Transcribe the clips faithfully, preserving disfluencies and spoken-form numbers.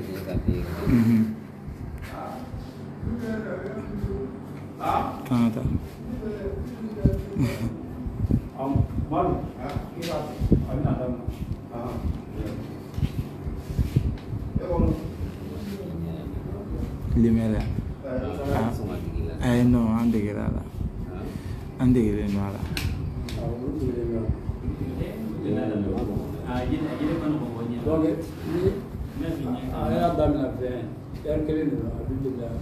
Canada. Limela. Eh no, ande gerada. Ande gerada. Ayah dah melakukan, yang kalian itu, alhamdulillah.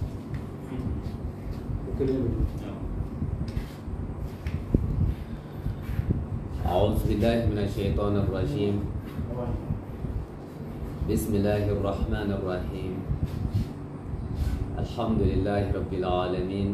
أعوذ بالله من الشيطان الرجيم. بسم الله الرحمن الرحيم. الحمد لله رب العالمين،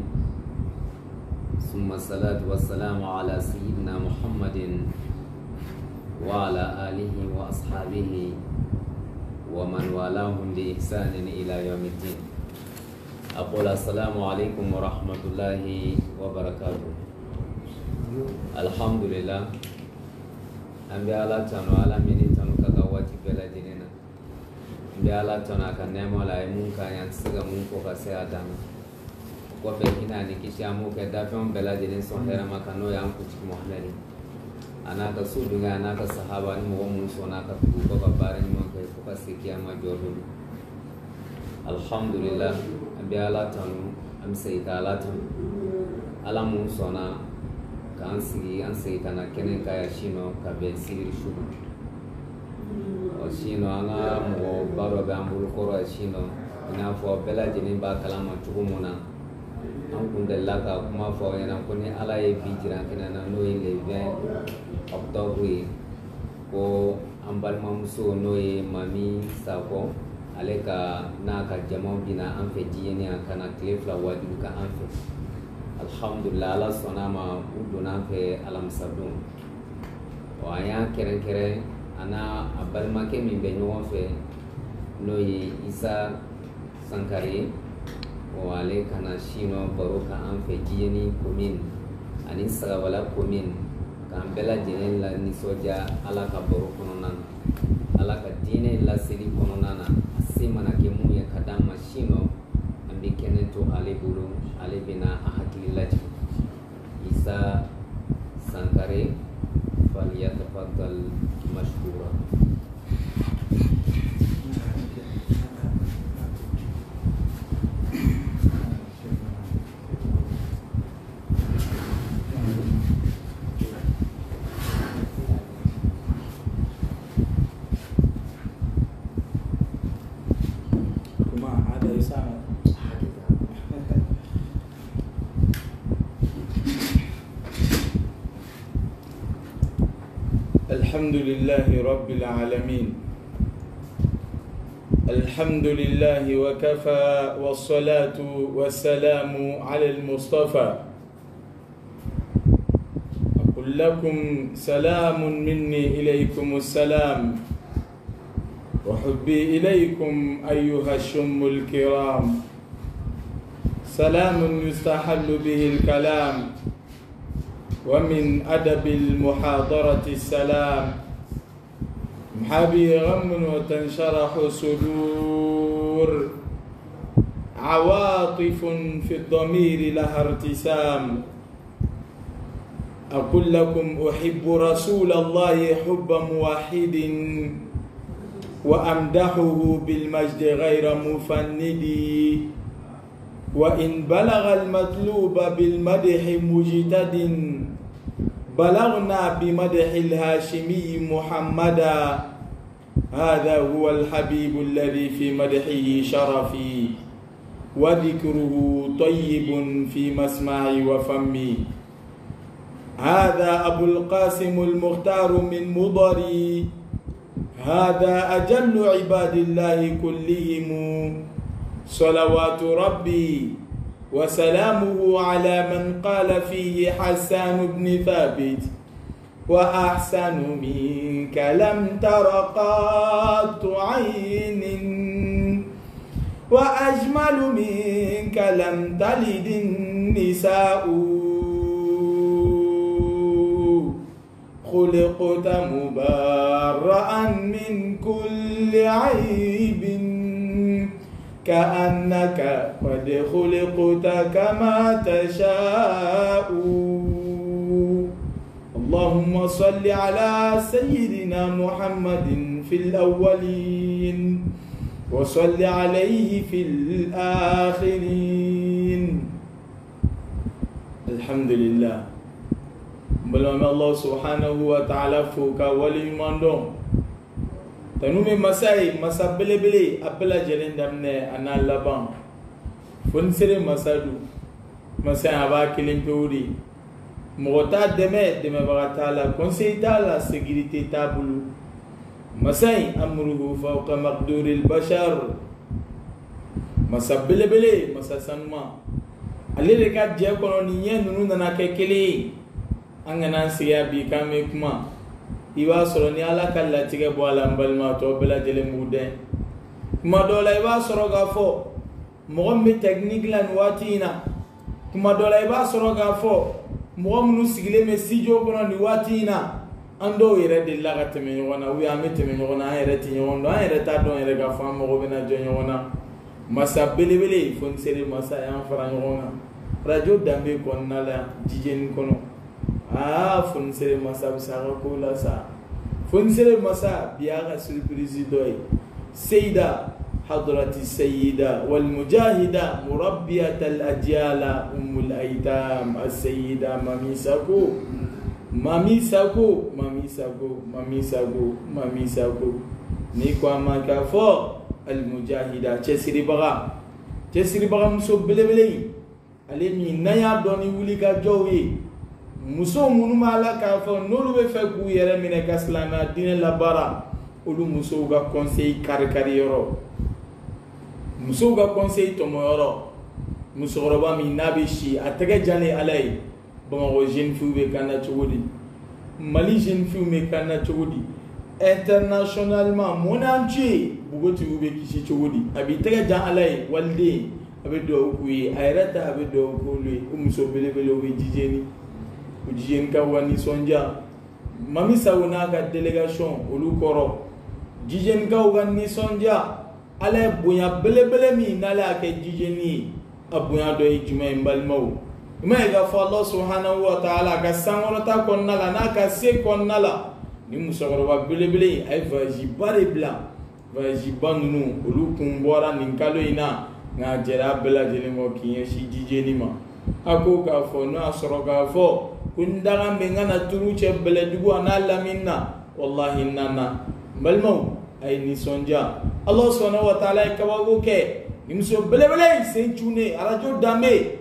ثم الصلاة والسلام على سيدنا محمد وعلى آله وأصحابه ومن والاهم بإحسان إلى يوم الدين. أقول السلام عليكم ورحمة الله وبركاته. الحمد لله. أنبي الله تنو على مني تنو كقواتي بلا جنينا. أنبي الله تنو كنيم ولا يمون كان ينسق مون كوكا سيادنا. وفينا نكشيامو كدافعون بلا جنين سهرة ما كانوا يانكوش مهلري. أنا كسودنا أنا كصحابة نمو منسونا كتبوكا كبارين ما كيفوكا سكيا ما جورون. الحمد لله. أنبي الله تنو أم سيدا الله تنو. على منسونا. Kan sigi an sigi kana kene kaya shino ka be sigi shubu o shino anga mo baro be ambul koro shino ina fo bela jini ba kalama chugumuna an kundella ka kuma fo yana kuni ala ye bijira kina na no le vingt octobre ko ambal mamso no ye mami sako ale ka na ka jamo bina an fe jiyeni kana klefla wadi ka an fe alhamdulillah ala sonama uduna fe alam sabdum wa ya keren keren ana abalma ke min be ñoo fe no yi isa sankari o ale kana shino baroka an fe jiyeni komin ani saga wala komin kan bela jenen la ni soja ala ka baro kononan ala ka dine la siri kononana asimana ke mu ya kadama shino ambi keneto ale bulu ale bina ahakilillahi Isa Sankare falyatafaddal mashkura. Kuma ada Isa. الحمد لله رب العالمين. الحمد لله وكفى والصلاة والسلام على المصطفى. أقول لكم سلام مني إليكم السلام وحبي إليكم أيها الشم الكرام. سلام يستحل به الكلام ومن أدب المحاضرة السلام. محابي غم وتنشرح صدور عواطف في الضمير لها ارتسام. أقول لكم أحب رسول الله حب موحد وأمدحه بالمجد غير مفند وإن بلغ المطلوب بالمدح مجتد بلغنا بمدح الهاشمي محمدا. هذا هو الحبيب الذي في مدحه شرفي وذكره طيب في مسمعي وفمي. هذا أبو القاسم المختار من مضري. هذا أجل عباد الله كلهم. صلوات ربي وسلامه على من قال فيه حسان بن ثابت وأحسن منك لم تر قط عين وأجمل منك لم تلد النساء. خلقت مبرأ من كل عيب كأنك قد خلقت كما تشاء. اللهم صل على سيدنا محمد في الأولين وصل عليه في الآخرين. الحمد لله. بلوم الله سبحانه وتعالى فوق ولي مندوم تنومي مساي مسا بلي بلي أبلا جلين دمنا أنا لبان فنسري مسادو مسا أبا كلين بوري مغتا دمي دمي بغتالا كونسي تالا سيكيريتي تابلو مساي أمره فوق مقدور البشر مسا بلي بلي مسا سنما اللي ركات جاء كونونيين نونو ناكي كلي angana siya bi kame kuma iba soro ni ala kala tige bo ala mbalma to bela jele mude kuma dola iba soro gafo mo mi technique lan watina kuma dola iba soro gafo mo munu sigile me sijo kono ni watina ando yere de laga teme wona wi amete me wona yere ti wondo yere ta don yere gafo mo go bena jonyo wona masa bele bele fon sere masa yan fara wona radio dambe kon nala jijen kono ah funsere masa bisara kula sa funsere masa biaga surprise doy سيدة حضرة السيدة والمجاهدة مربية الأجيال أم الأيتام السيدة مامي ساكو مامي ساكو مامي ساكو مامي ساكو مامي ساكو نيكو أما كافو المجاهدة تسيري بغا تسيري بغا مسو بلي بلي ألمي نيا دوني وليكا جوي muso munu mala ka fo nolu be fe ku yere mine ka islama dine la bara olu muso ga conseil kar kar yoro muso ga conseil to mo yoro muso roba mi nabi shi atege jani alay bama jeune fille be kana chogodi mali jeune fille me kana chogodi internationalement mon entier bugoti ube kishi chogodi abi tege jan alay walde abi do ku yi ayrata abi do ko lui muso bele bele we jijeni Jijen ka wani sonja mami sauna ka delegation olu koro jijen ka wani sonja ala bunya bele bele mi nala ke jijeni abunya do ijuma imbalmo mai ga fa Allah subhanahu wa ta'ala ka sangoro ta konnala na ka se konnala ni musogoro ba bele bele ay vaji bare bla vaji bannu olu kumbora ninkalo ina nga jera bela jele mo kiyen shi jijeni ma ako ka fo no asoro ka fo kundaga mengana turu chebele dugu anala minna wallahi nana balmo ay ni sonja Allah subhanahu wa ta'ala kawago ke nimso bele bele senchune arajo dame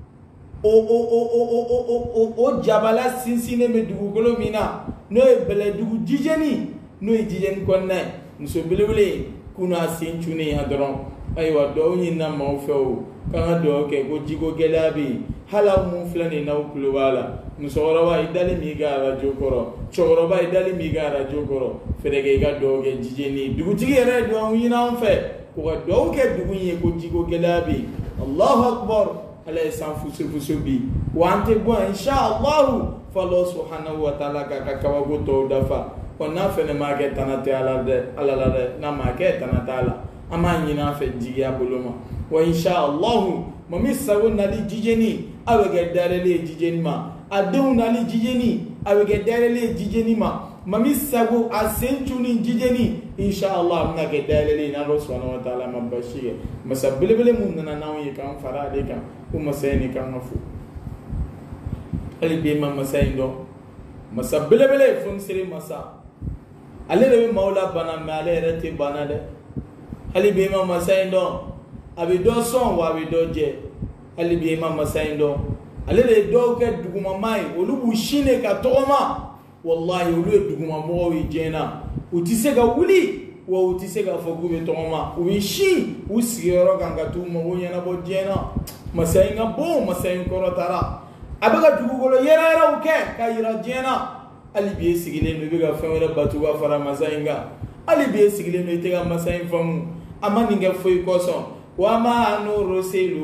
o o o o o o o o jabala sinsine me dugu golo mina no bele dugu jijeni no jijen konna nimso bele bele kuna senchune hadron aywa do nyina mawfew kanga do ke ko jigo gelabi hala mu flani na ukulu wala musoroba idali migara jokoro choroba idali migara jokoro ferege ga doge jijeni dugutigi yere do nyina onfe ko ga do ke dugunye ko jigo gelabi Allahu akbar ala sanfu sufu bi wante bo insha Allah fa Allah subhanahu wa ta'ala ka kawago to dafa konna fene mage tanate ala de ala la de na mage tanata ala ama nyina fe jiya boloma wa insha Allah mami sawu nali jijeni awege dalele jijeni ma adun nali jijeni awege dalele jijeni ma mami sawu asenchuni jijeni insha Allah na ge dalele na subhanahu wa ta'ala mabashir masabbele mun na nawi kan farade kan kuma sayni kan mafu ali be ma masaindo masabbele fun sire masa ale de maula bana male rete bana de ali be ma masaindo abi do son wa abi do je ali bi imam masaindo ale de do ke duguma mai olubu shine ka toma wallahi olu duguma mo wi jena utise ga wuli wa utise ga fogu be toma wi shi usigero ganga tu mo wonya na bo jena masainga bo masain ko tara abaga dugugolo yera yera uke ka yira jena ali bi sigile no be ga fawra batuga fara masainga ali bi sigile no itega masain famu amani nga foi koson وما نرسل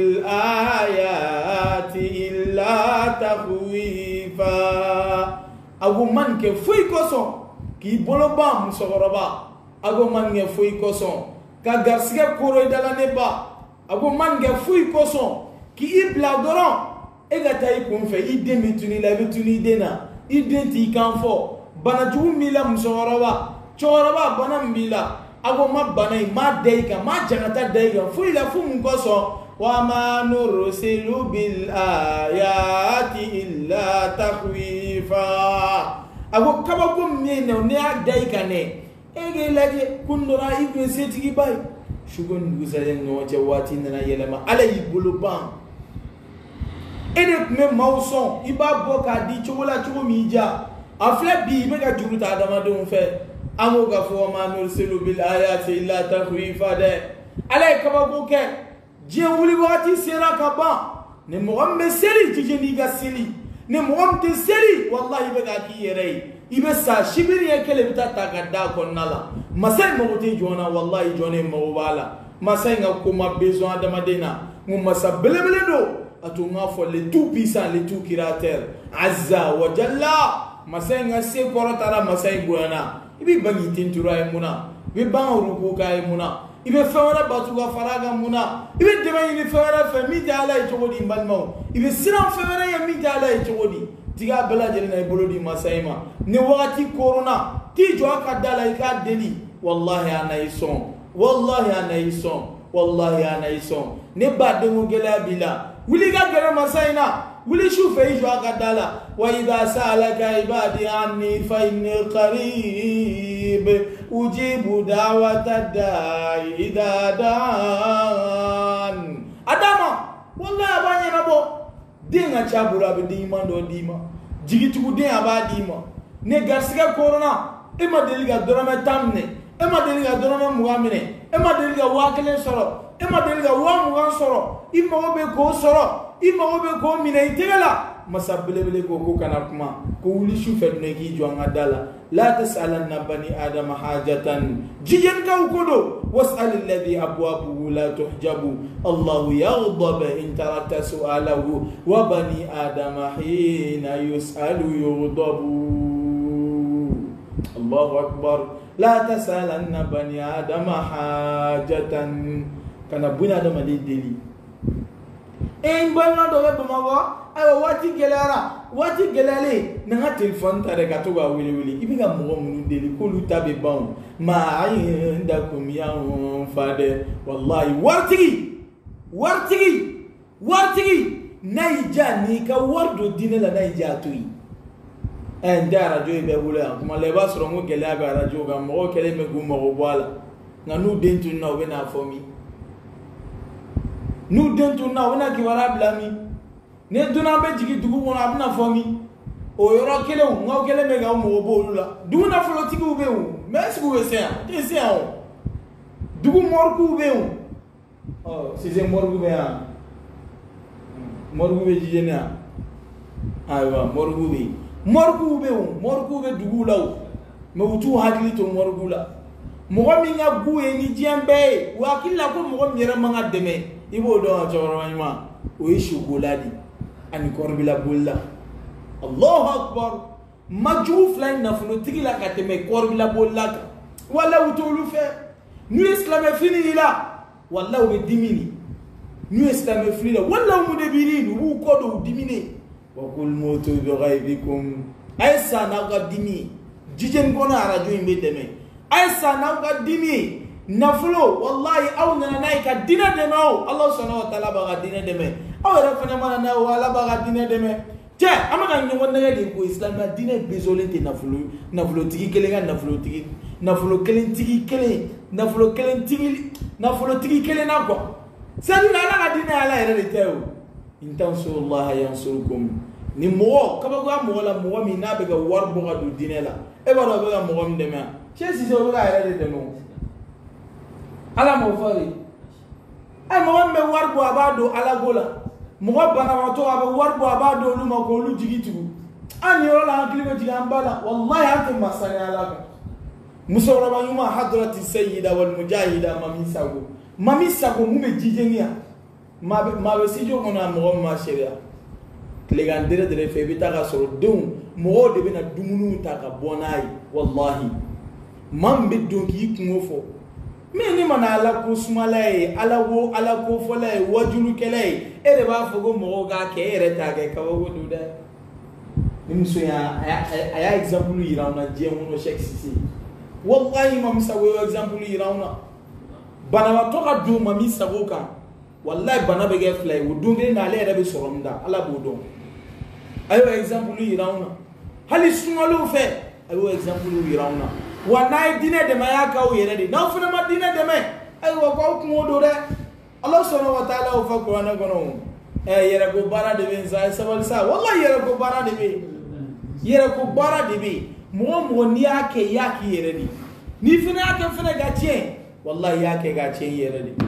بالآيات إلا تخويفا أبو من كفوي كوسون كي بولوبا مسغربا أبو من كفوي كوسون ka garsiga koro dala ne ba ago man ga fui koson ki ibla doron e ga tay kun fe ide mituni la bituni dena identi kan fo bana ju mila musoroba choroba bana mbila ago ma bana ma deika ma janata deika fui la fu mun koson wa ma nursilu bil ayati illa takhwifa ago kaba ko mene ne a deika ne ege laje kundora ibn setigi bay shugon gusalen no jawati nana yelema alay buluban ene me mawson iba boka di chogola chogo mija afle bi me ga juruta adama don fe amo ga fo ma nursilu bil ayati illa takhwifa de alay kaba ko ke je wuli wati sera ka ba ne mo ambe seri tije ni ga seli ne mo amte seri wallahi be ga ki yere ibe sa shibiri yakele bitata gadda konnala masai mawti jona wallahi jone mawbala masai nga kuma besoin adama dena ngum masa belebele do atunga fo le tout puissant le tout créateur azza wa jalla masai nga se korotara masai buana ibi bangi tintura e muna ibi bangu rukuka e muna ibe fawara batuga faraga muna ibe dema ni fawara fa mi jala e chogodi mbalmo ibe siram fawara ya mi jala e chogodi tiga bela jelina e bolodi masaima ne wakati corona ti jo akadala ika deli wallahi anaison wallahi anaison wallahi anaison ne ba de mo gela bila wuli ga gele masaina wuli shufe jo akadala wa idha salaka ibadi anni fa inni qarib ujibu da'wata da'i idha dan adama wallahi abanye nabo dinga chabura be dima do dima jigitugu den abadima ne garsiga corona e ma deliga dorame tamne e ma deliga dorame muamine e ma deliga wakele soro e ma deliga wa mugan soro imma be ko soro imma be ko mine itegala masabele bele ko ko kana kuma ko wuli shufe ne gi jonga dala la tasalanna bani adama hajatan jigen ka ukodo wasal alladhi abwabuhu la tuhjabu allah yaghdab in tarakta su'alahu wa bani adama hina yusalu yughdabu allahu akbar la tasalanna bani adama hajatan kana buni adama deli en balna do be bamawa ayo wati gelara wati gelale na telefon tare ka to ba wili wili ibiga mo munu deli ko lu tabe bawo ma indakum ya fade wallahi wartigi wartigi wartigi naija ni ka wardo dinela naija toyi en dara jo be bula kuma le ba soro mo gele aga radio ga mo kele me gumo go bwala na nu dentu na we na fomi nu dentu na we na ki wara blami ne duna be jigi dugu wona abna fomi o yoro kele o ngaw kele me ga mo bo lula duna folo tigi ube o mes ku we sen te sen o dugu morku ube o oh si je morgu be a morgu be jijena aywa morgu be morgu be o morgu be dugu law me wutu hadli to morgu la mo mi nga guye ni jembe wa kila ko mo mi ra manga deme ibo do choro ma o ishu goladi ani korbila bulla Allahu akbar majuf la nafunu tigila kateme korbila bulla wala utulu fe nu islam fini ila wala ube dimini nu islam fini la wala mudebiri wu kodo dimini wa kul mutu bi ghaibikum aysa na gadimi jijen gona arajo imbe deme aysa na gadimi nafulo wallahi aw nana naika dina deme Allah subhanahu wa ta'ala ba dina deme awara fana mana na wala baga dine deme te amaka ngi wonna ga ko islam na dine bezole te nafulo nafulo tigi kelenga nafulo tigi nafulo kelen tigi kelen nafulo kelen tigi nafulo tigi kelen na ko sani na ala dine ala ere te o intansu allah yansurukum ni mo kaba ko mo la mo mi na be ga war bo ga du dine la e ba do be ga mo mi deme che si so ga ere de no ala mo fari ay mo me war bo abado ala gola mo bana wato aba war bo abado lu ma ko lu jigitigu ani yola hankili be jiga ambala wallahi antum masani alaka musawra ba yuma hadrati sayyida wal mujahida mami sago mami sago mu me jijenia ma ma be sijo kona mo ma sheria klegandere de fe bita ga soro dum mo de bena dumunu ta ka bonai wallahi mam be donki kumofo mini mana ala ko sumalaye ala wo ala ko folaye wajulu kele e de ba fogo mo ga ke ere ta ke ka wo du de nim so ya aya example yirawna je mo Sheikh Sisi wallahi mam sa wo example yirawna bana wa to ka du mami sabuka wallahi bana be ge fly wo du be na le ere be soromda ala bo do ayo example yirawna hali sumalo fe ayo example yirawna wana dine de maya ka o yere de na funa ma dine de me ay wo ko ko do de Allah subhanahu wa ta'ala o fa Qur'an gono e yere ko bara de ben za sabal sa wallahi yere ko bara de be yere ko bara de be mo mo ni ake yake yere ni ni fina ake fina ga tie wallahi yake ga tie yere ni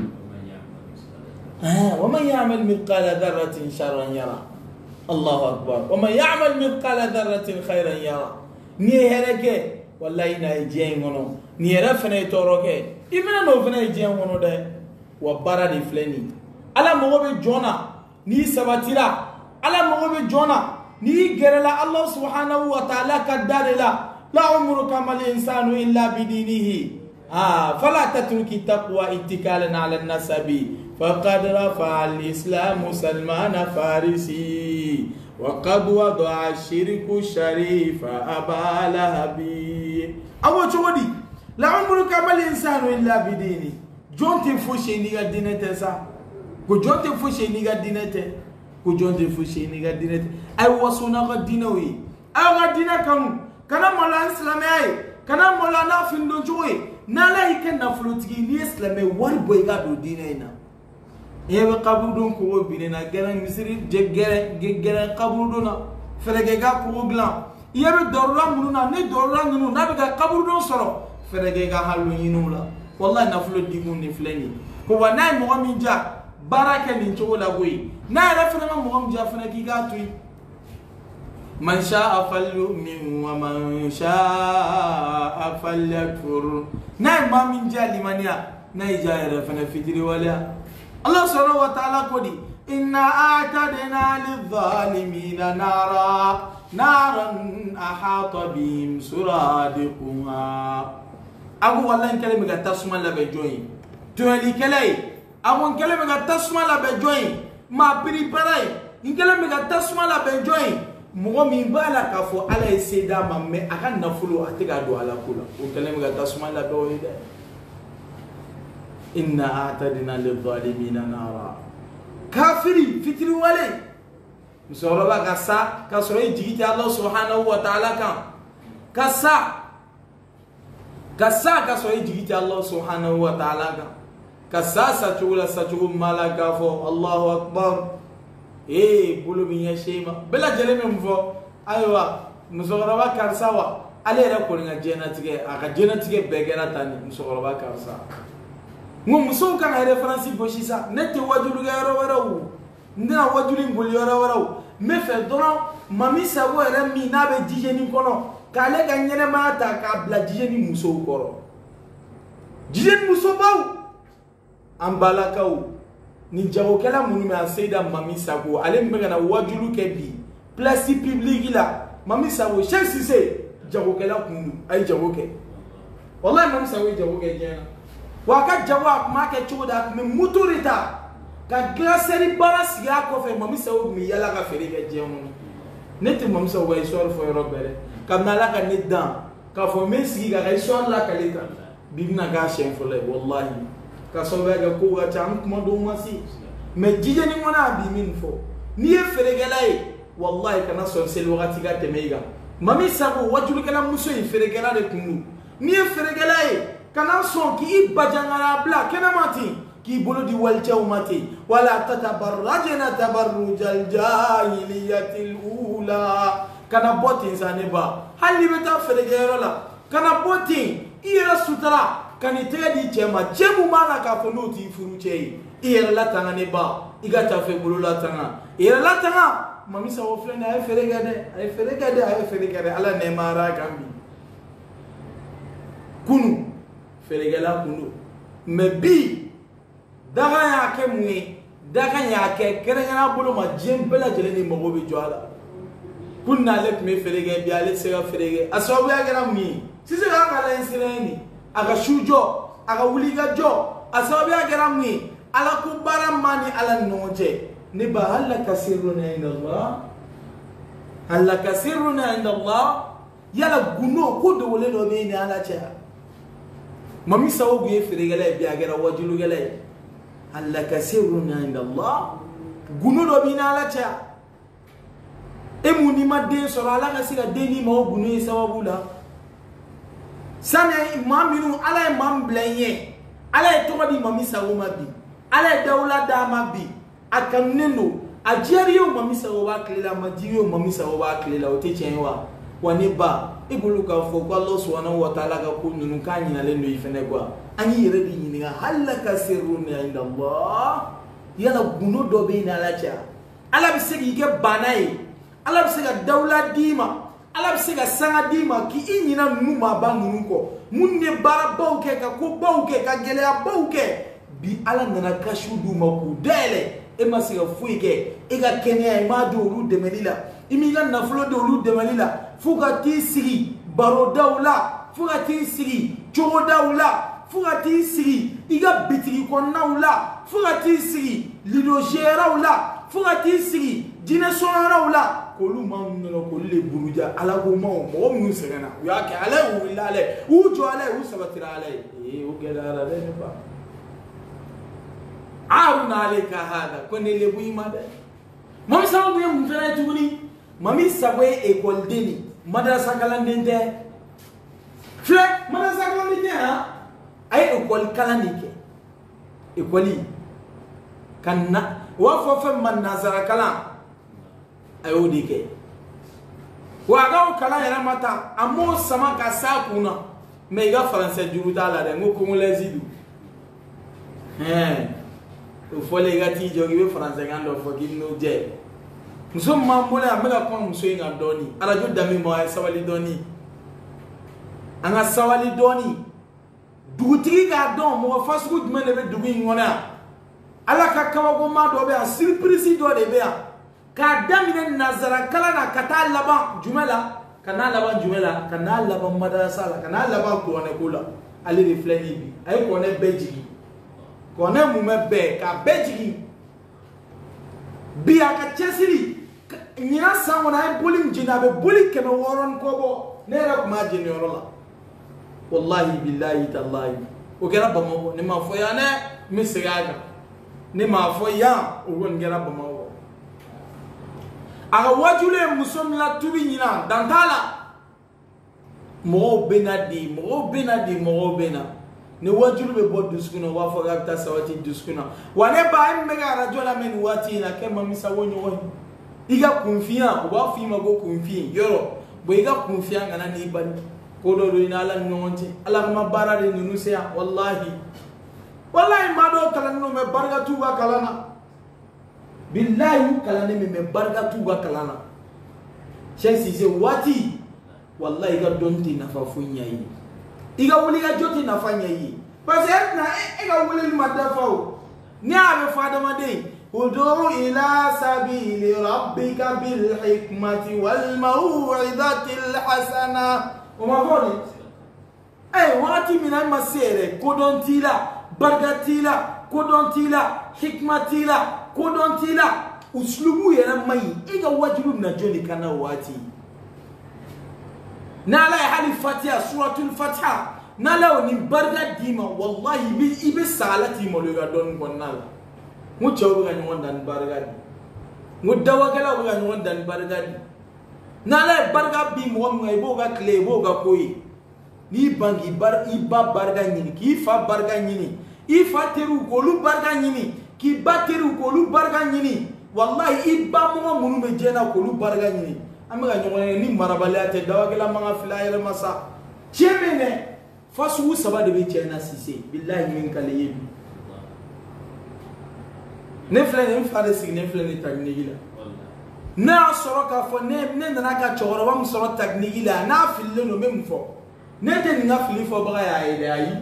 ah wa man ya'mal mithqala dharratin sharran yara Allahu akbar wa man ya'mal mithqala dharratin khairan yara ni hereke wallahi na ejien ngono ni era fene toroke ibena no fene ejien ngono de wa bara de fleni ala mo be jona ni sabatira ala mo be jona ni gerela Allah subhanahu wa ta'ala kadarela la umruka mal insanu illa bidinihi ah fala tatruki taqwa ittikalan ala an-nasabi faqad rafa al-islam salman farisi وقد وضع الشرك الشريف أبا لهب أبو شودي لا عمرك ما الإنسان إلا بدينه جون تفوشي نيجا دينته سا كو جون تفوشي نيجا دينته كو جون تفوشي نيجا دينته أي وصونا قدينوي أي قدينا كم كنا مولا إسلامي أي كنا مولا نافين دونجوي نالا يكن نفلوتي ني إسلامي واري بويغا دو دينينا yebe kabudun ko binena gelen misiri je gere gere kabuduna ferege ga ko glan yebe dorra mununa ne dorra nunu na be ga kabudun soro ferege ga halu yinula wallahi naflo dimun ni fleni ko wanay mo min ja baraka ni to la goyi na ra fena mo min ja fena ki ga tuy man sha'a falyu'min wa man sha'a falyakfur na ma min ja limaniya na ja ra fena fitri wala Allah subhanahu wa ta'ala kodi inna a'tadna lidh-dhalimina nara naran ahata bihim suradiquha agu wallahi kalima ga tasma la be joyi to ali kalai agu kalima ga tasma la be joyi ma prepare in kalima ga tasma la be joyi mo mi bala ka fo ala seda mamme aka nafulu atiga do ala kula o kalima ga tasma la be joyi إنا أعتدنا للظالمين نارا كافري فتري ولي مسوربا كسا كسوي جيت الله سبحانه وتعالى كان كسا كسا كسوي جيت الله سبحانه وتعالى كان كسا ساتولا ساتو مالا كافو الله أكبر إيه بقولوا مين شيما بلا جلمي مفو أيوة مسوربا كرساوا عليه ركولنا جناتك أكا جناتك بيجرا تاني مسوربا كرسا ngumuso kan ay reference boshi sa nete wajulu ga yoro waraw ndina wajulu ngul yoro waraw me fe dono mami sa wo era mi na be dijeni kono kale ga nyene mata ka bla dijeni muso koro dijeni muso baw ambala kaw ni jago kala munu me aseda mami sa ko ale mbega na wajulu ke bi place publique la mami sa wo Sheikh Sisi jago kala kunu ay jago ke wallahi mami sa wo jago ke jena waka jawa make chuda me muturita ka glasserie baras ya ko fe mami sawu mi yala ka fere ga jemu neti mami sawu wa isor fo robere kam na la ka nidan ka fo mesi ga ga isor la ka leta bibna ga shen fo le wallahi ka so ga ko ga cham mo do masi me jije ni mona bi min fo ni e fere ga lai wallahi kana so sel wagati ga temeiga mami sawu wajulu kala muso e fere ga la de kunu ni e fere ga lai kana son ki bajangara bla kena mati ki bolo di walchaw mati wala tatabarrajna tabarrujal jahiliyatil ula kana boti zaneba hali beta fedegero la kana boti ira sutara kanite di chema chemu mana ka fonuti furuchei ira la tanga neba igata fe bolo la tanga ira la tanga mamisa wo flena ay fedegade ay fedegade ay fedegade ala ne mara gambi kunu feregela kunu mebi daga ya ke mwe daga ya ke kerengana bolo ma jembela jeleni mogo bi joala kunna lek me ferege bi ale sega ferege asabu ya gara mwi sise ga kala insireni aga shujo aga wuli ga jo asabi agara mwi ala ku bara mani ala noje ni ba halaka sirruna inda Allah halaka sirruna inda Allah yala guno ko do wole do be ni ala cha mami sawo gu yefere gele bi agara wajulu gele halaka sirruna inda Allah guno do bi ni ala cha emu ni ma de so ala ga siga de ni ma guno yi sababu la sana imaminu ala imam blenye ala to di mami sawo ma bi ala dawla da ma bi akaneno ajeriyo mami sawo ba klela majiriyo mami sawo ba klela o te chenwa wani ba ibulu ka fo ko Allah subhanahu wa ta'ala ga ko nunu kan nyina le no ifene gwa ani yere di nyina halaka sirrun inda Allah yala guno do be na la cha ala bisigi ke banai ala bisiga dawla dima ala bisiga sanga dima ki inyina nunu ma ba nunu ko munne bara bawke ka ko bawke ka gele ya bawke bi ala nana kashu du ma ku dele e masiga fuike e ga kenya e ma do ru de melila imi ga na flo do ru de melila fuga ti sigi baro dawla fuga ti sigi chogo dawla fuga ti sigi iga bitigi ko nawla fuga ti sigi lido jerawla fuga ti sigi dina sorawla kolu man no ko le buruja ala ko mo mo mu segana ya ke ala u ilale u jo ala u sabatira ala e o gela ala ne ba aruna aleka hada ko ne le bu imade mami sawo be mu fere tuguni mami sabwe école deni madrasa kalandende fle madrasa kalandende ha ay école kalandike école kanna wa fo fe man nazara kala ayo dike wa ga kala yana mata amo sama ka sa kuna me ga français juruta la de ngo ko lezidu eh o fo le ga ti jogi be français ngando fo kinno je muso mamole amega kwa muso inga doni arajo dami mo ay sawali doni anga sawali doni dugutigi ga don mo fasku dmene be dugu ngona ala ka kawa go ma do be a surprise do de be a ka damine nazara kala na kata laba jumela kana laba jumela kana laba madrasa la kana laba ko ne kula ali refleni bi ay ko ne bejigi ko ne mu me be ka bejigi bi aka chesiri nyina sanwana ay bolim jina be boli keme woron ko bo ne ra ma jini yorola wallahi billahi tallahi o gera bamo ne ma fo ya ne misigaga ne ma fo ya o gon gera bamo aga wajule musomla tubi nyina dantala mo benadi mo benadi mo bena ne wajulu be bod duskuna wa fo ga ta sawati duskuna wane ba mega rajola men wati na kema misa wonyo woni iga confiant o ba fi ma go confiant yoro bo iga confiant ngana ni ban ko do do ina ala ngonti ala ma barade nunu se wallahi wallahi ma do kala no me barga tuba kalana billahi kala ne me barga tuba kalana chesi se wati wallahi ga donti na fa funya yi iga wuli ga joti na fanya yi parce que na iga wuli ma dafao ni abe fada ma dei ud'u ila sabili rabbika bil hikmati wal maw'izati al hasana o ma voli eh wati mina masere kodontila bargatila kodontila hikmatila kodontila uslubu yana mai iga wajulu na joni kana wati nala hali fatiha suratul fatiha nala ni barga dima wallahi bi ibe salati mo le ga don gonnala mu chawu ga nyon dan barga di mu dawagala ga nyon dan barga di nala barga bi mo mo e bo ga kle bo ga koyi ni bangi bar iba barga nyini ki fa barga nyini ifa teru golu barga nyini ki bateru golu barga nyini wallahi iba mo munu me jena golu barga nyini amiga nyone ni marabalate dawagala manga filayel masa chemene fasu sabade be chena sise billahi min kale yebi ne flene ne fade sig ne flene tagnigila na soroka fo ne ne na ka choro wa musoro tagnigila na fille no mem fo ne de nga fili fo baga ya ide ayi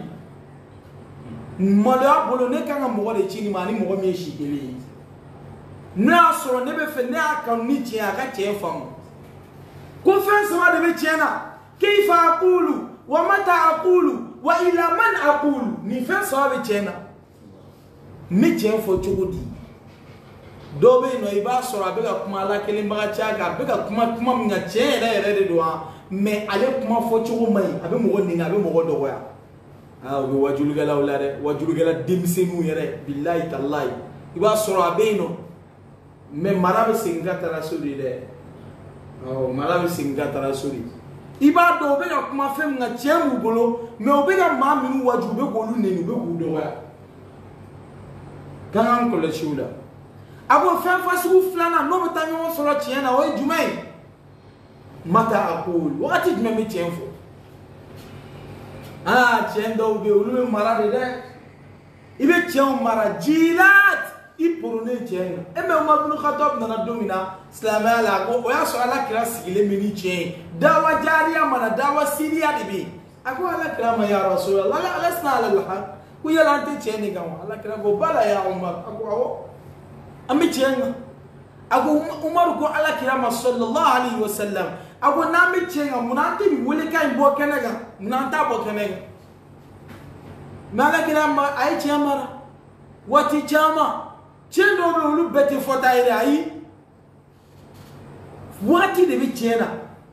mala bolo ne kanga mo de chini mani mo mi shikeli na soro ne be fe ne aka ni ti aka che fam confiance wa de be chena kayfa aqulu wa mata aqulu وإلى من أقول نفهم صحابي تينا ميتين فوتشودي دوبي نو يبا سورا بيغا كما لا كلمه تشاغا بيغا كما كما من تشين لا يريد دوا مي علي كما فوتشو ماي ابي مو نينا ابي مو دويا اه وجلو غلا ولا وجلو غلا ديمسينو يري بالله تالله يبا سورا بينو مي مراب سينغا تراسولي ده اه مراب سينغا تراسولي يبا دو بيغا كما فم نا تشيمو بولو مي وبيغا ما منو وجو بيغولو نينو بيغو دويا كان كل شيء أبو فانفاسو فلانا نو بتانيو صلاة تيانا وين جمعي متى أقول وقت جمعي تيانفو آه تيان دو بيولو مرا ده إبى تيان مرا جيلات إبروني تيان إما عمر بن الخطاب نانا دومينا سلام عليكم ويا سؤال كلاس كلي مني تيان دعوة جارية منا دعوة سيريا دبي أقول على كلام يا رسول الله لا لسنا على الحق ويا لانتي تيان نجوا على كلام بوبالا يا عمر أقول أمي تيانا أقول عمر قو على كلام صلى الله عليه وسلم أقول نامي تيانا منانتي بيقولي كاين بو كنجا منانتا بو كنجا ما على كلام أي تيانا واتي تيانا تيانا بيقولوا بيتي فوتايري أي واتي دبي تيانا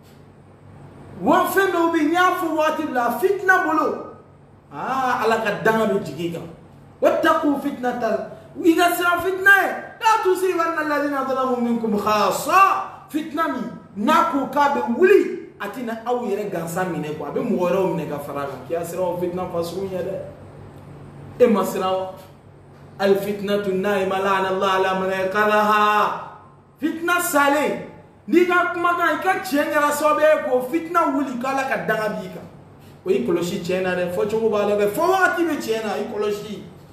وفنو بينيافو واتي بلا فتنة بلو آه على قدام بيجيكا واتقوا فتنة وإذا سرى فتنة لا تصيبن الذين ظلموا منكم خاصة فتنة مي ناكو كابي ولي أتينا أو يرجع سامينكو أبي مغرو منك فراغ كيا سرى فتنة فسرون يده إما سرى الفتنة النائمة لعن الله على من يقرها فتنة سالين نيجا كما كان يكتشين رسوبيكو فتنة ولي كلا كدعا بيكا ويكولوشي تشينا ده فوتشو بالغ فواتي بتشينا يكولوشي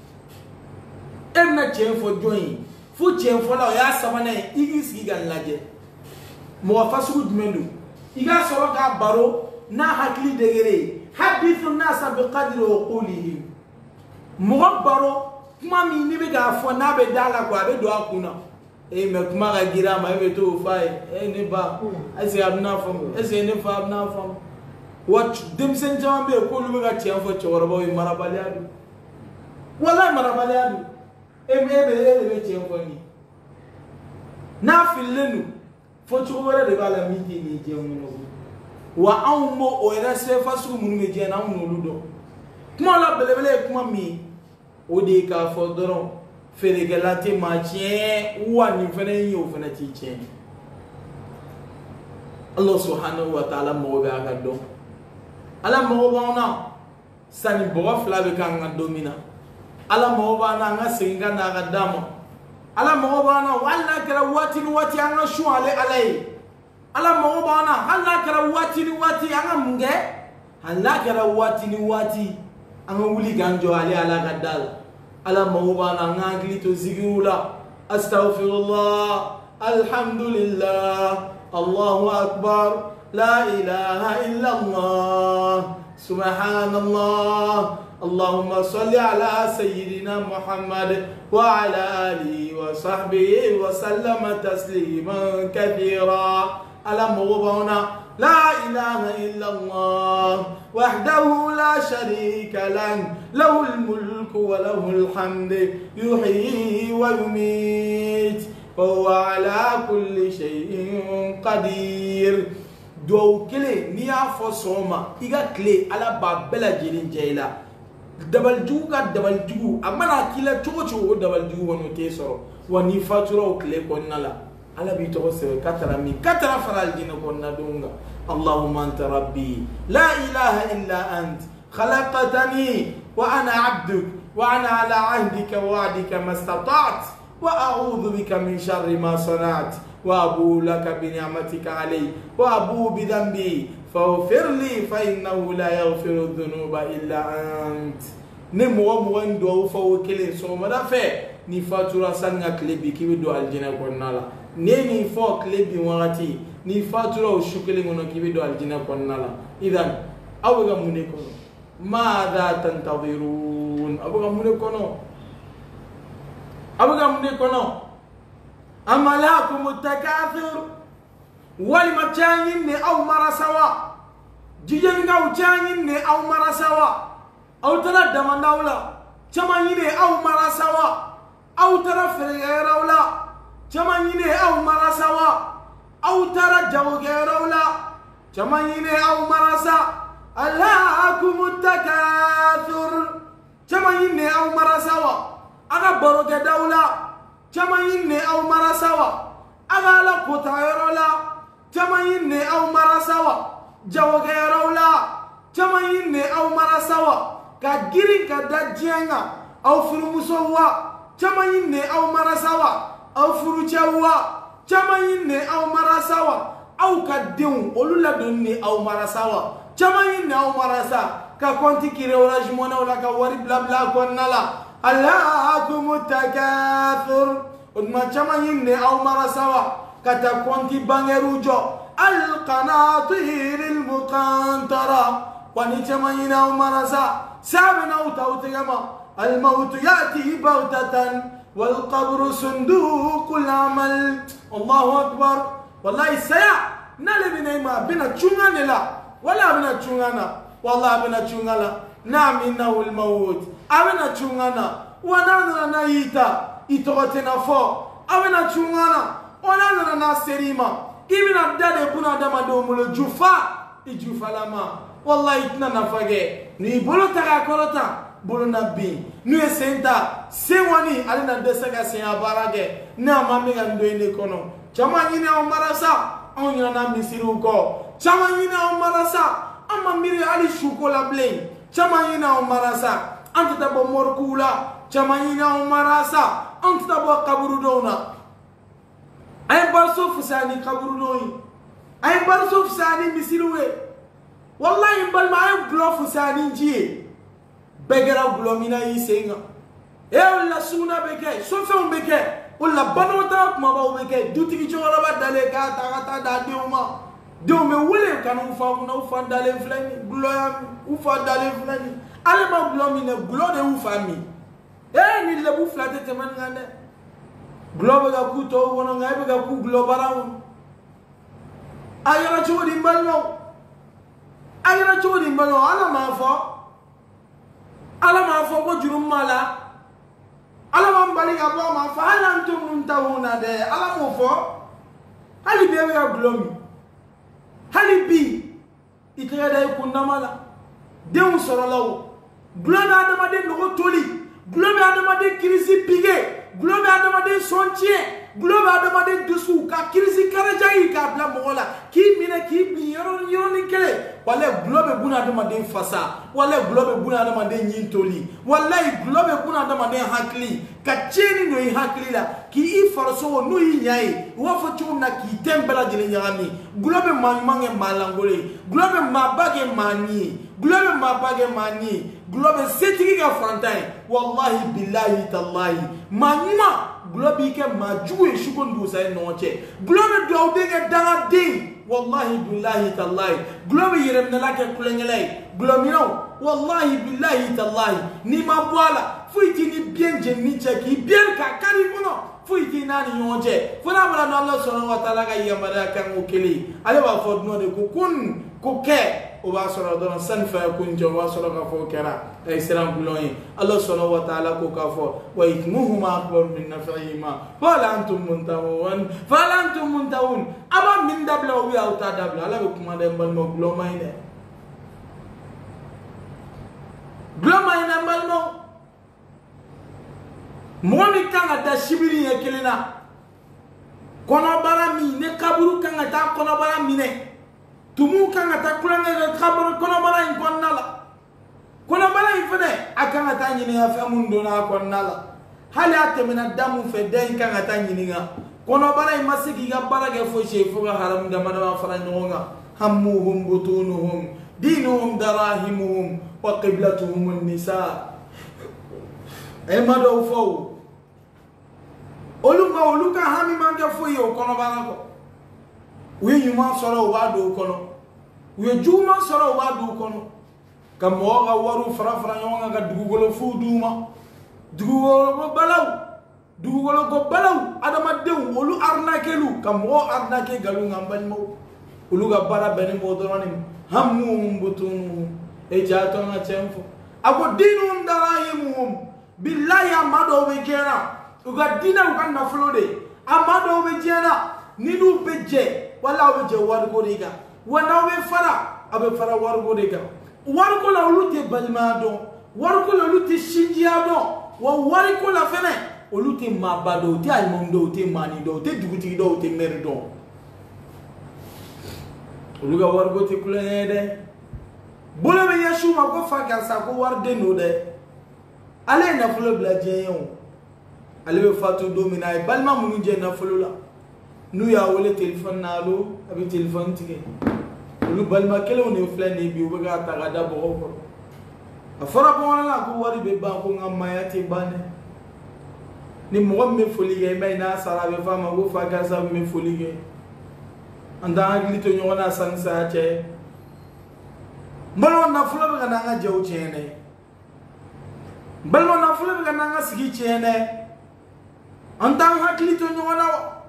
emna chen fo join fu chen fo la ya samana igis giga laje mo fasu dmenu iga soro ka baro na hakli degere hadithu nas bi qadri uqulihim mo baro kuma mi ni be ga fo na be dala kwa be do akuna e me kuma ga gira ma be to fai e ne ba ase abna fam ase ne fa abna fam wat dem sen jambe ko lu ga chen fo choro bo marabali adu wala marabali adu ebe ebe ebe tienfoni na filenu fotu wala de bala miti ni je muno wa awmo o era se fasu munu me je na muno ludo kuma la bele bele kuma mi o de ka fodoro fere galate ma tie wa ni fene yi o fene ti tie Allah subhanahu wa ta'ala mo be aka do ala mo ba na sani bo fla be kan ga domina ala mo bana nga singa na gadamo ala mo bana wala kala wati ni wati anga shu ale alai ala mo bana hala kala wati ni wati anga munge hala kala wati ni wati anga wuli ganjo ale ala gadal ala mo bana nga glito zigula astaghfirullah alhamdulillah allahu akbar la ilaha illa allah subhanallah اللهم صل على سيدنا محمد وعلى آله وصحبه وسلم تسليما كثيرا على مغبونا لا إله إلا الله وحده لا شريك له له الملك وله الحمد يحيي ويميت وهو على كل شيء قدير دو كلي نيا فصوما إيجا كلي على بابلا جيلين جيلا dabal juga dabal jugu amana kila chogo chogo dabal jugu wono te soro wani faturo kle konnala ala bi to se katara mi katara faral jina konna dunga allahumma anta rabbi la ilaha illa ant khalaqtani wa ana abduk wa ana ala ahdika wa wa'dika mastata'tu wa a'udhu bika min sharri ma sana'tu wa abu laka bi ni'matika alayya wa abu bi dhanbi فاغفر لي فإنه لا يغفر الذنوب إلا أنت نمو مو ندو فو كلي سوما دا في ni fatura sanga klebi kibi do aljina konnala neni fo klebi wati ni fatura o shukeli ngono kibi do aljina konnala idan abuga mune kono madha tantadhirun abuga mune kono abuga mune kono amalakum takathur wal machanyin ne aw marasawa jijen ga uchanyin ne aw marasawa أو ترى دمناولا كما يني أو مراسوا أو ترى فريراولا كما يني أو مراسوا أو ترى جوغيراولا كما يني أو مراسا ألهاكم التكاثر كما يني أو مراسوا أغا بروك دولا كما يني أو مراسوا أغا لقطايرولا كما يني أو مراسوا جوغيرولا كما يني أو مراسوا كجيرين كدجينا أو فرمسوا كما يني أو مراسوا أو فرجوا كما يني أو مراسوا أو كديون أولولا دوني أو مراسوا كما يني أو مراسا ككونتي كيري ولا جمونا ولا كواري بلا بلا كونالا ألهاكم التكاثر ودما كما يني أو مراسوا كتكونتي بانيروجو القناطير المقنطرة واني كما يني أو مراسا سامنا وتوتيما الموت يأتي بغتة والقبر صندوق العمل الله أكبر والله سيا نالي بنيما بنا تشونغانا لا ولا بنا تشونغانا والله بنا تشونغانا نعم إنه الموت أبنا تشونغانا ونانا نايتا إتغتنا فو أبنا تشونغانا ونانا ناسريما إبنا دادي بنا دما دومولو جوفا إجوفا لما والله إتنا نفاقه نيبولو تغاكولتا bolo na bin nu esenta sewani alina desega sen abarage na mamiga ndoine kono chama nyina o marasa onya na misiru ko chama nyina o marasa ama miri ali shuko la blame chama nyina o marasa anta bo morkula chama nyina o marasa anta bo kaburu dona ay barso fusani kaburu doni ay barso fusani misiruwe wallahi bal ma ay glo fusani jiye begera glomina yisenga e wala suna beke so fe on beke wala banota kuma ba beke dutigi chora ba dale ka ta ta da diuma diume wule kan ufa na ufa dale flani gloya ufa dale flani ale ma glomina glo de ufa mi e ni le bu flate te man ngane globe ga ku to wono ngai ga ku glo baraun ayara chodi mbalno ayara chodi mbalno ala ma fo ala ma fo ko jurum mala ala ma mbali ga bo ma fa ala antum muntahuna de ala mo fo hali be ga glomi hali bi ikere da ku namala de un soro lawo glomi adama de no toli glomi adama de kirisi pige glomi adama de sontie glomi adama de dusu ka kirisi karajayi ka bla mola ki mina ki bi yoro yoro ni kele wala globe buna adama de fasa wala globe buna adama de nyintoli wala globe buna adama de hakli ka cheni no hakli la ki i farso no yi nyai wo fo chuna ki tembela jele nyami globe manmange malangole globe mabage mani globe mabage mani globe setigi ga fantain wallahi billahi tallahi manma globe ke majuwe shukondu sa noche globe do de ga danga de wallahi billahi tallahi globe yirem na lake kulengele glomino wallahi billahi tallahi ni mabwala fuiti ni bien je ni cheki bien ka kari kuno fuiti nani yonje funa mala no Allah subhanahu wa ta'ala ga yamara kan ukili ale ba fodno de ku kun ku ke o ba soro don san fa kun jo wa soro ka fo kera ay siram gloyi Allah subhanahu wa ta'ala ko ka fo wa ithmuhuma akbar min naf'ihima fala antum muntahun fala antum muntahun aba min dabla wi au ta dabla ala ko kuma de mbal mo gloma ine gloma ine mbal mo moni kanga da shibiri ye kelina kono bara mi ne kaburu kanga ta kono bara mi ne tumu kanga ta kulanga ga kaburu kono bara in konnala kono bara in fene akanga ta nyini ya famun dona konnala hali atemina damu fe den kanga ta nyini ga kono bara in masiki ga bara ga fo shefu ga haram da mana fara nyonga hammuhum butunuhum dinuhum darahimuhum wa qiblatuhum an-nisa e mado fo oluka oluka hami manga fo yo kono bara ko we yuma soro wa do kono we juma soro wa do kono kam mo ga waru fra fra nyonga ga dugugolo fu duma dugugolo balaw dugugolo ko balaw adama dew olu arnakelu kam mo arnake galu ngambal mo olu ga bara beni mo dorani hammu mbutunu e jato na chemfo ako dinum darahimuhum billahi amado be jena uga dina uga naflo de amado be jena ninu be je wala be je wargo de ga wana be fara abe fara wargo de ga wargo la ulute balmado wargo la ulute shinjiado wa wargo la fene ulute mabado te almondo te manido te duguti do te merdo uluga wargo te kulede bolo be yashu ma ko fa kan sa ko warde no de ale na fulo bla jeyon ale be fatu domina e balma munu je na fulo la nu ya wole telephone nalo abi telephone tike lu balma kele woni flane bi o ga ta ga da bo ko afara bo na ko wari be ba ko ngamma ya te bane ni mo me foli ge mai na sara be fama go fa ga sa me foli ge anda agli to nyona sansa che mbalo na fulo be ga nga jew chene mbalo na fulo be ga nga sigi chene anda hakli to nyona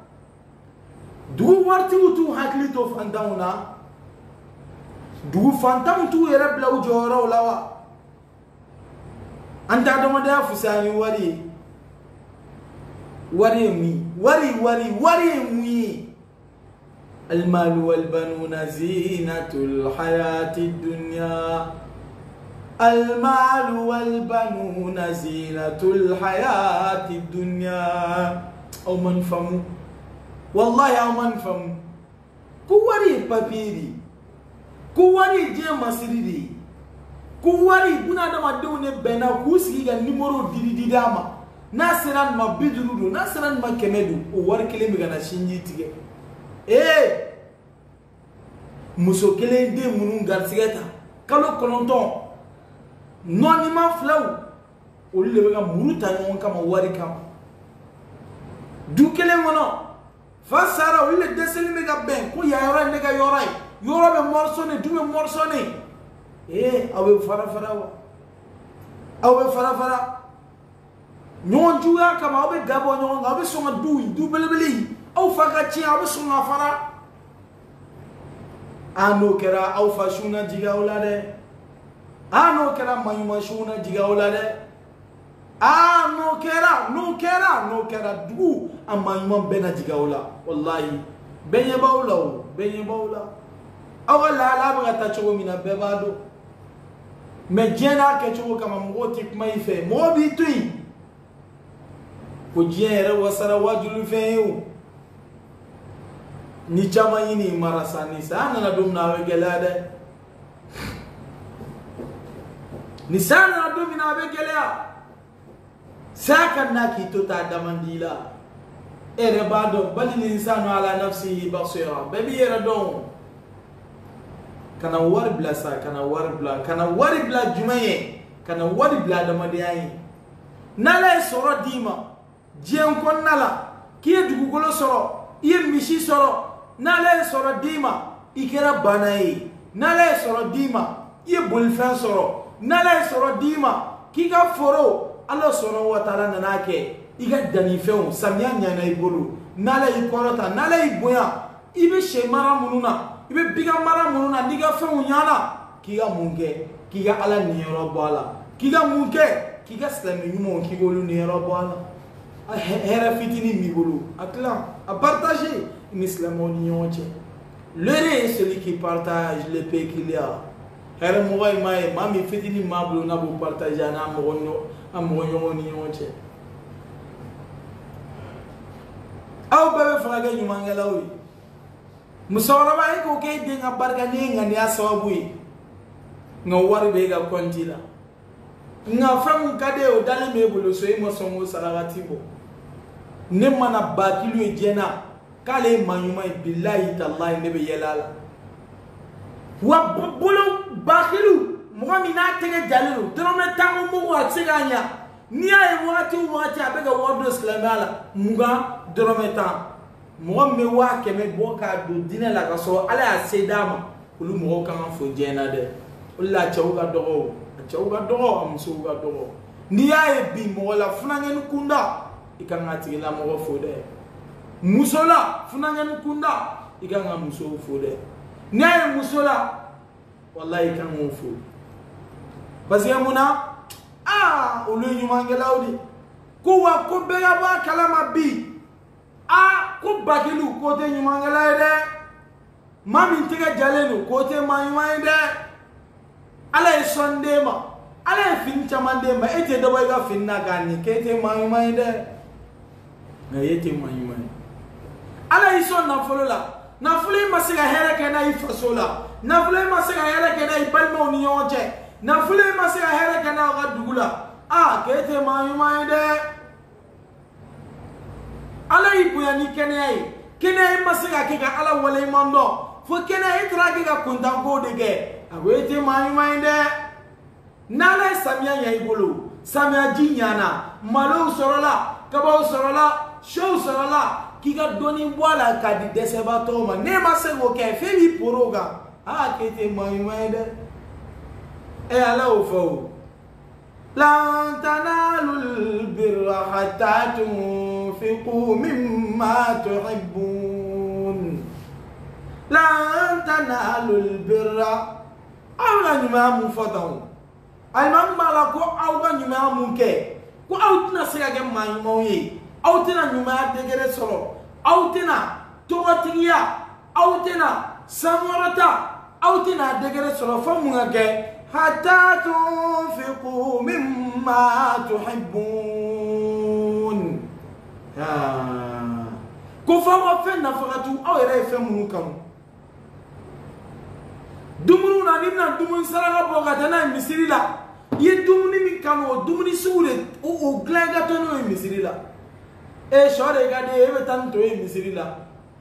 du warti utu hakli to fandauna du fantam tu yere blaw joro lawa anda do mada fusani wari wari mi wari wari wari mi المال والبنون زينة الحياة الدنيا المال والبنون زينة الحياة الدنيا أو من فم والله أو من فم كواري بابيري كواري جيما سيري كواري بنا دما دوني بنا كوسكي غا نيمورو ديدي ديداما ناسران ما بيدرودو ناسران ما كمدو ووار كلمي غا نشينجي تيجي eh muso kelen de munun garsigeta kalo kolonton noni ma flaw o le ga muruta nyon kama wari kama du kelen wono fa sara o le deseli me ga ben ko ya yora ne ga yora yora be morso ne du be morso ne eh awe fara fara wa awe fara fara nyon juya kama awe gabo nyon awe so ma du du belebeli أو فقط أو بسمع فرا أنو كرا أو فشونا جيغا ولاده أنو كرا ما يمشونا جيغا ولاده أنو كرا نو كرا نو كرا دو أما يمم بنا جيغا ولا والله بني باولا بني باولا أو لا لا بغتا تشو منا ببادو مجينا كتشو كما موتيك ما يفهم مو بيتوي كجيرا وسرا واجلو فيو ni chama yini marasa ni sana na dum na wegelade ni sana na dum na wegelea saka na kitota damandila ere bado bali insanu ala nafsihi basira baby era don kana war bla sa kana war bla kana war bla jumaye kana war bla damadiyayi nala soro dima jien kon nala kiye dugugolo soro iye mishi soro nale soro dima ikera banayi nale soro dima iye bolfan soro nale soro dima kika foro Allah soro wa taala nanake iga danifew samya nyana ibolu nale ikorota nale iboya ibe shemara mununa ibe biga mara mununa diga few nyana kiga munke kiga ala niyoro bala kiga munke kiga slami nyumo kigolu niyoro bala hera fitini migolu akla à partager une islamonie. L'heureux est celui qui partage le paix qu'il y a. Hera moy may mami fitini mablu na bu partager na mogonyo amogonyo ni yonche. Aw bebe fraga nyumangala wi. Musawara ba ko ke de nga barga ni nga ni asawabu yi. Nga wari be ga kontila. Nga famu kade o dale me bulu so e mo songo salawati bo. Ne mana bakilu e jena kale manyuma billahi tallahi ne be yelala wa bolo bakilu mo mi na tege jalilu drome tango mo wa tsiganya ni ay wati wati abega wodo sklamala muga drome tan mo me wa keme boka do dina la kaso ala asedama kulu mo kan fo jena de ulla chawga dogo chawga dogo am suga dogo ni ay bi mo la funangen kunda ikanga tigila mo fode musola funangen kunda ikanga muso fode naye musola wallahi kan mo fode basi amuna ah ulu nyumangelaudi kuwa kubega ba kalama bi ah kubakilu kote nyumangelaide mami tiga jalenu kote mayumaide ala sondema ala fin chamandema ete doba ga finna gani kete mayumaide na yete mayumaide ala ison na folola na fule masiga here kana ifasola na fule masiga here kana ibalma onionje na fule masiga here kana gadugula ah kete mayumaide ala ibuya ni kenai kenai masiga kika ala wale mando fo kenai trage ga kuntango dege agwete mayumaide nala samia ya ibulu samia jinyana malo sorola kaba sorola show sorola kiga doni wala kadi deseba toma ne masengo ke febi poroga ah kete mayumaide e ala ofo lan tanalul birra hatta tunfiqu mimma tuhibbun lan tanalul birra awla nyuma mu fadaw alman mala ko awga nyuma mu ke ko awtina siga ge mayumo yi awtina nyuma degere solo awtina totiya awtina samorata awtina degere solo famunga ge hatta tunfiqu mimma tuhibbun ah ko fama fenna fagatu awere femu kam dumunu na nina dumun saraga boga na misiri la ye dumuni mi kamo dumuni sure o o glaga to no misiri la e shore ga de e tanto e misiri la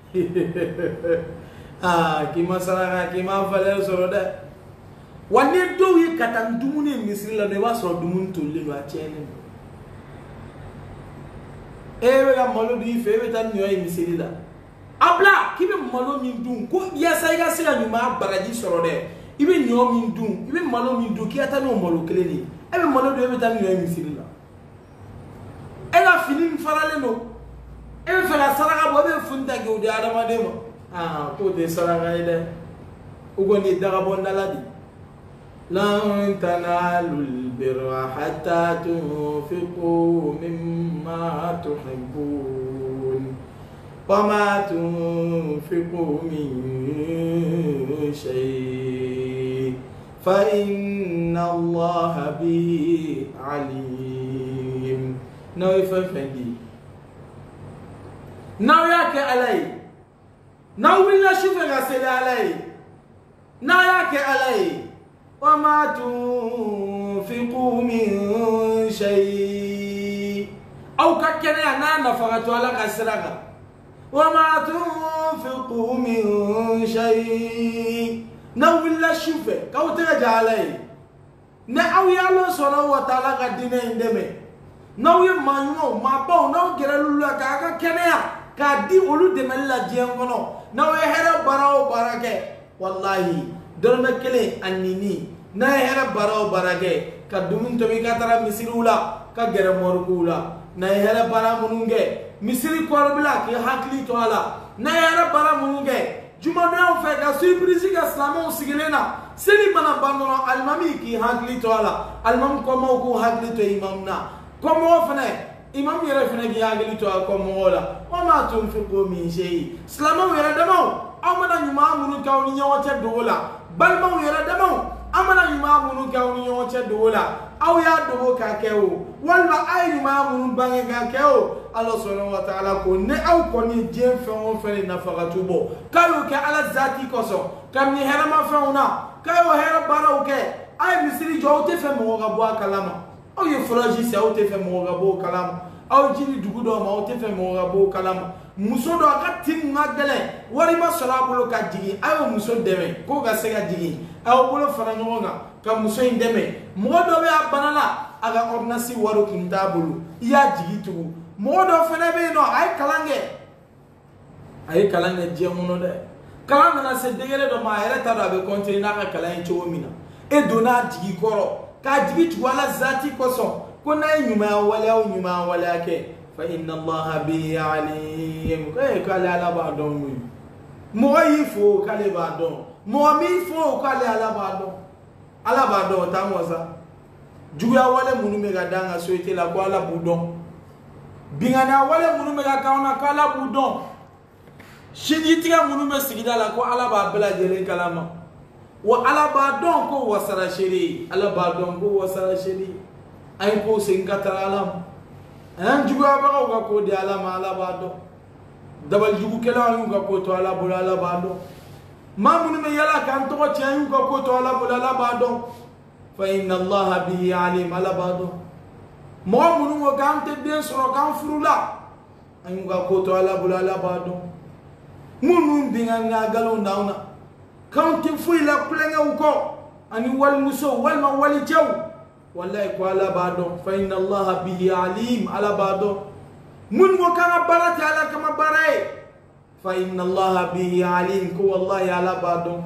ah ki masaraga ki ma valer soro de wanne do yi katan dumuni misiri la ne wa so dumun to le wa chene e we ga malo di fe we tan no e misiri la abla kibe malo min dun ko yesa iga sira nyuma baraji soro de ibe nyo min dun ibe malo min dun ki ata no malo kele ni ebe malo do ebe tan nyo mi sirila ela finin farale no ebe fela saraga bo be funda ge odi adama de mo ah ko de saraga ile ugo ni daga bondala di lan tanalul birra hatta tunfiqu mimma tuhibbun وما تنفقوا من شيء فإن الله به عليم نوي ففندي نوي ياك علي نوي لا شوف غسل علي نوي ياك علي وما تنفقوا من شيء أو ككنا أنا نفقت ولا غسلها وما تنفقوا من شيء نوي لا شوفه كاو ترجع علي ناو يالله سبحانه وتعالى قدنا عندما ناو يمانو ما باو ناو كيرلو لا كاكا كنيا كادي اولو دملا جيانغونو ناو يهرا باراو باراكه والله درنا كلي انيني نا يهرا باراو باراكه كدومن تومي كاترا مسيرولا كغير موركولا نا يهرا بارا منونغه misiri korbila ki hakli to ala na yara bara munge juma do fe ka surprise ga islamo sigilena seli mana bandono almami ki hakli to ala almam ko mo ko hakli to imam na ko mo fene imam yere fene gi hakli to ko mo la wa ma tunfiqu min shay islamo yere damo amana nyuma munu ka oni nyote dola balma yere damo amana nyuma munu ka oni nyote dola aw ya do ka kewo walba ay nyuma munu bange ka kewo Allah subhanahu wa ta'ala ko ne aw ko ni je fon fele na fagatu bo kayo ke ala zati koso kam ni hera ma fauna kayo hera baraw ke ay misiri jo te fe mo ga bo kalama aw ye froji se aw te fe mo ga bo kalama aw jini dugudo ma aw te fe mo ga bo kalama muso do ka tin magale wari ma sala bolo ka jigi ayo muso deme ko ga se ga jigi aw bolo fara nyonga ka muso indeme mo do be abanala aga ordnasi waru kintabulu ya jigi tugu modo fene be no ay kalange ay kalange jemuno de kalanga na se degere do ma era ta do be continue na ka kalange chomina e dona jigi koro ka jigi tu wala zati koso ko na nyuma wala o nyuma wala ke fa inna allaha bi alim kay kala ala ba don mu mo yifo kale ba don mo mi fo kale ala ba don ala ba don ta mo sa juguya wale munu me ga danga soyte la ko ala budon bingana wale munu me ga kauna kala budon shiji tiga munu me sigida la ko ala ba bela jere kalama wa ala ba don ko wasara shiri ala ba don ko wasara shiri ay ko singata alam an juguya ba ko ko di ala ma ala ba don dabal jugu kala yu ga ko to ala bula ala ba don ma munu me yala kan to ci yu ga ko to ala bula ala ba don fa inna Allah bihi alim ala bado mo munu wo kan te den soro kan furula ayu ga ko to ala bula ala bado munu binga nga galo ndauna kan te fuila plenga uko ani wal muso wal ma wali jaw wallahi ko ala bado fa inna Allah bihi alim ala bado mun wo kan barata ala kama barai fa inna Allah bihi alim ko wallahi ala bado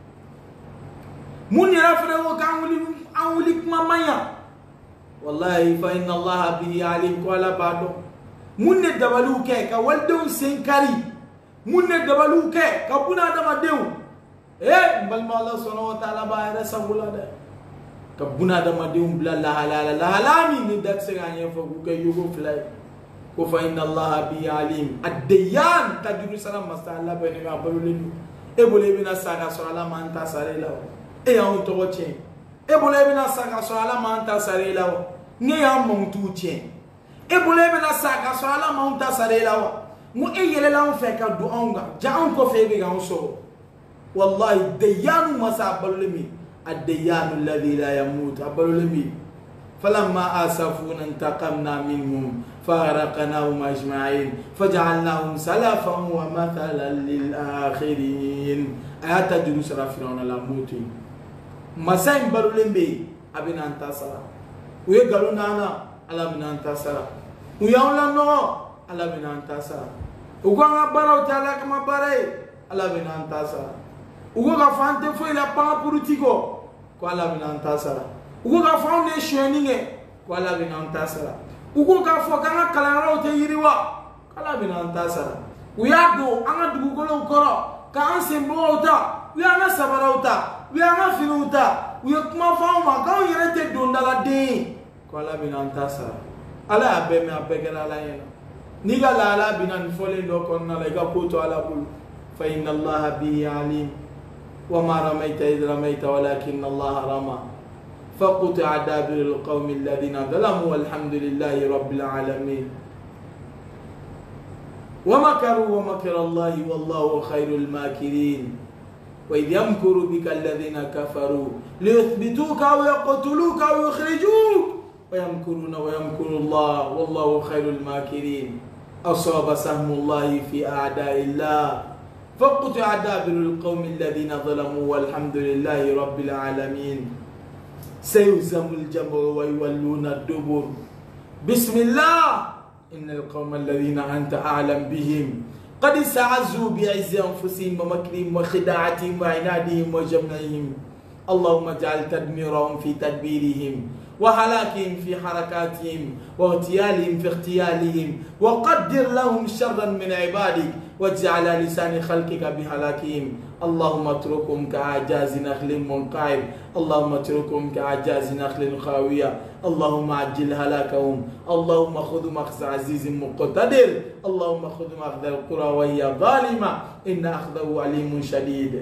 mun yara fere wo kan wuli awulik mamaya wallahi fa inna Allah bihi alim ko ala bado munne dabalu ke ka waldo senkari munne dabalu ke ka buna dama dew eh bal ma Allah subhanahu wa ta'ala ba ya sabula de ka buna dama dew bla la halala la halami ni dak se ganye fo ku ke yugo flay ko fa inna Allah bihi alim ad-dayan tajru salam masala bene ma balulinu e bole bina saga so ala man ta sare law e ya on to che e bole bina saka so ala manta sare lawa ne ya montu tien e bole bina saka so ala manta sare lawa mu e yele lawo fe ka du onga ja on ko fe be ga on so wallahi dayanu masabalumi ad-dayanu alladhi la yamut abalumi falamma asafuna intaqamna minhum faraqnahum ajma'in faj'alnahum salafan wa mathalan lil akhirin ayata durus rafirona la muti masai barulembe abina antasara uye galo nana ala bina antasara uya onla no ala bina antasara ugo nga bara utala kama bare ala bina antasara ugo ga fante foi la pa politiko ko ala bina antasara ugo ga faune sheninge ko ala bina antasara ugo ga fo kanga kalaro te yiriwa kala bina antasara uya do anga dugu golo koro ka ansembo uta uya na sabara uta we are not finuta we kuma fauma ka yere te dondala de ko ala bina antasa ala abe me abegala la yena ni ga la ala bina ni fole do kon na la ga ko to ala bul fa inna Allah bihi alim wa ma ramaita id ramaita walakin Allah rama faqta adabir alqawm alladhina zalamu walhamdulillahi rabbil alamin wa makaru wa makara Allah wallahu khairul makirin وإذ يمكر بك الذين كفروا ليثبتوك أو يقتلوك أو يخرجوك ويمكرون ويمكر الله والله خير الماكرين أصاب سهم الله في أعداء الله فقطع دابر القوم الذين ظلموا والحمد لله رب العالمين سيهزم الجمع ويولون الدبر بسم الله إن القوم الذين أنت أعلم بهم قد استعزوا بعز أنفسهم ومكرهم وخداعتهم وعنادهم وجمعهم اللهم اجعل تدميرهم في تدبيرهم وهلاكهم في حركاتهم واغتيالهم في اغتيالهم وقدر لهم شرا من عبادك واجعل لسان خلقك بهلاكهم اللهم اتركهم كأعجاز نخل منقعر اللهم اتركهم كأعجاز نخل خاوية اللهم عجل هلاكهم اللهم خذ مخز عزيز مقتدر اللهم خذ مخذ القرى وهي ظالمة إن أخذه أليم شديد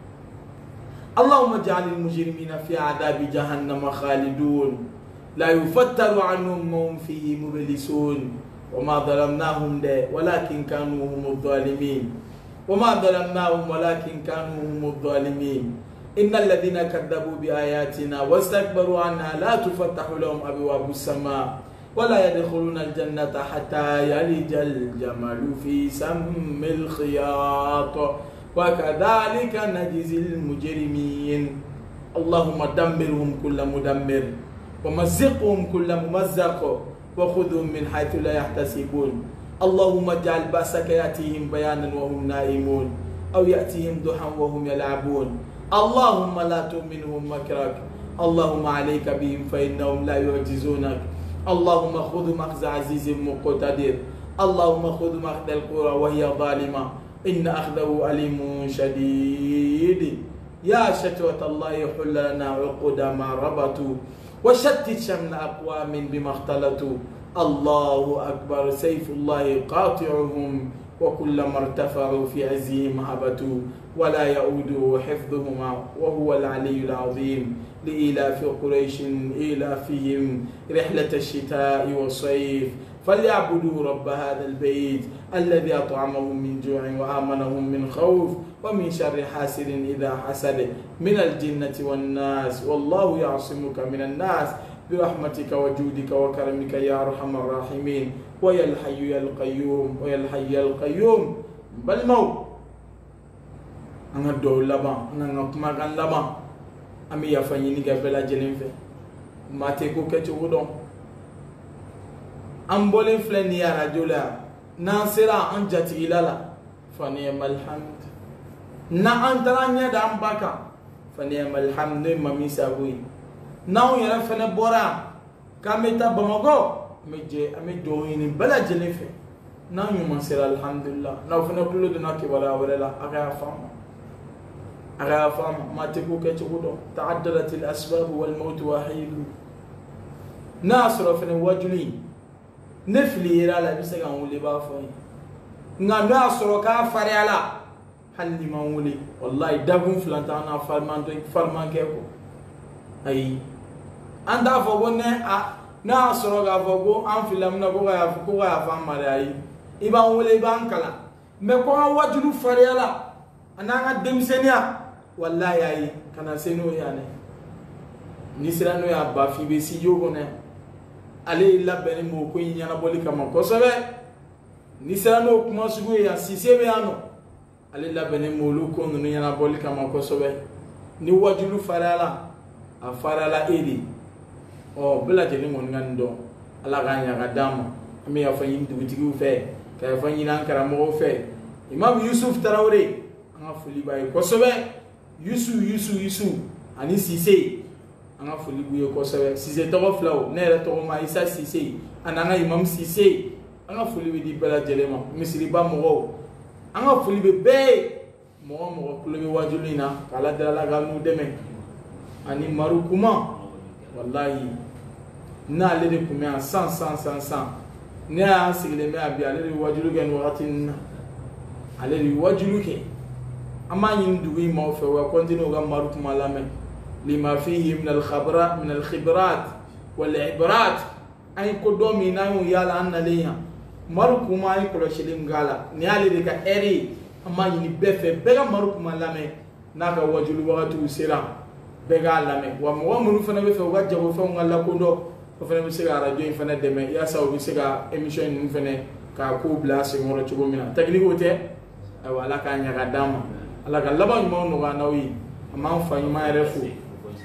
اللهم اجعل المجرمين في عذاب جهنم خالدون لا يفتر عنهم وهم فيه مبلسون وما ظلمناهم ده ولكن كانوا هم الظالمين وما ظلمناهم ولكن كانوا هم الظالمين إن الذين كذبوا بآياتنا واستكبروا عنها لا تفتح لهم أبواب السماء ولا يدخلون الجنة حتى يلج الجمل في سم الخياط وكذلك نجزي المجرمين اللهم دمرهم كل مدمر ومزقهم كل ممزق وخذهم من حيث لا يحتسبون اللهم اجعل بأسك يأتيهم بيانا وهم نائمون أو يأتيهم ضحى وهم يلعبون اللهم لا تؤمنهم مكرك اللهم عليك بهم فإنهم لا يعجزونك اللهم خذ مخز عزيز مقتدر اللهم خذ مخز القرى وهي ظالمة إن أخذه أليم شديد يا شتوة الله حل لنا عقد ما ربطوا وشتت شمل أقوام بما اختلطوا الله أكبر سيف الله قاطعهم وكلما ارتفعوا في عزهم هبطوا ولا يؤوده حفظهما وهو العلي العظيم لإيلاف قريش إيلافهم رحلة الشتاء والصيف فليعبدوا رب هذا البيت الذي أطعمهم من جوع وآمنهم من خوف ومن شر حاسد إذا حسد من الجنة والناس والله يعصمك من الناس برحمتك وجودك وكرمك يا أرحم الراحمين ويا الحي يا القيوم ويا الحي يا القيوم بل مو أنا دول لبا أنا كما كان لبا أمي يفنيني قبل أجلين في ما تكو كتشودون أمبولين فلني يا رجلا ناصرا أنجت إلى لا فنيم الحمد نا أنترانيا دامبكا فنيم الحمد مامي سابوي ناو يرى فنا بورا كاميتا بمغو مجي أمي دويني بلا جلين في ناو يوم سير الحمد لله ناو فنا كله دنا كبارا ولا أغا فام أغا فام ما تكو كتشودون تعددت الأسباب والموت وحيد ناصر فنا وجلي نفلي يرى لا بيسكان ولي بافوي نعم ناصر كافر على هل ما ولي والله دبون فلانتانا فرمان فرمان كيكو أي أنت فوقنا ناصر كافوكو أم فيلم نبغى يفكوا يفهم مريء إبان ولي بان كلا مكوا وجلو فريالا أنا قدم سنيا والله ياي كنا سنو يعني نسرانو يا بافي بسيجو كنا ale illa bene mo ko nyana boli kama ko sobe ni sano kuma sugu ya sisebe ano ale illa bene mo lu ko no nyana boli kama ko sobe ni wajulu farala a farala edi o bela jeli mon ngando ala ganya ga dama ami ya fa yin dubitigi fe ka fa yin an karamo fe imam yusuf tarawre anga fuli bay ko sobe yusu yusu yusu ani sise anga foli buye ko sabe sise to flaw nere to ma isa sise ananga imam sise anga foli bi di bela jelema misri ba mo anga foli be be mo mo ko le wajulina kala dala ga nu deme ani marukuma wallahi na le de kuma cent cent cent cent ne a sigile me abi ale wajulu gen waqtin ale wajulu ke ama yin duwi mo fe wa continue ga marukuma la men لما فيه من الخبرات من الخبرات والعبرات أي قدومي نايو يالا أن ليها مركو ما يقول شلين قالا نيالي ديكا إري أما يني بفه بغا مركو ما لامي ناكا وجلو وغتو سيرا بغا لامي ومو منو فنا بفه وغا جابو فه ونغا كودو فنا بسيغا راديو فنا دمي ياسا وبسيغا إميشن فنا كا كوبلا سيغورا چوبو منا تكنيكو تي أيوة لكا نيغا داما لكا لبا يمو نغا نوي أما فا يما يرفو